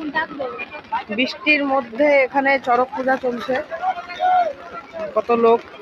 বৃষ্টির মধ্যে এখানে চড়ক পূজা চলছে, কত লোক